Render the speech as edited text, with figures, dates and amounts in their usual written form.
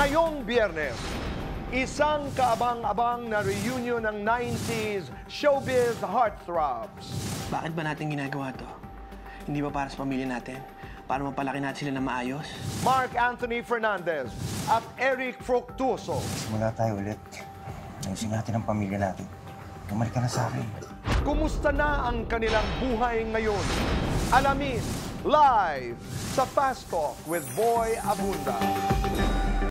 Ngayong Biyernes, isang kaabang-abang na reunion ng 90s showbiz heartthrobs. Bakit ba natin ginagawa to? Hindi ba para sa pamilya natin? Para mapalaki natin sila na maayos? Mark Anthony Fernandez at Eric Fructuoso. Simula tayo ulit. Ayusin natin ang pamilya natin. Bumalik ka na sa akin. Kumusta na ang kanilang buhay ngayon? Alamin live sa Fast Talk with Boy Abunda.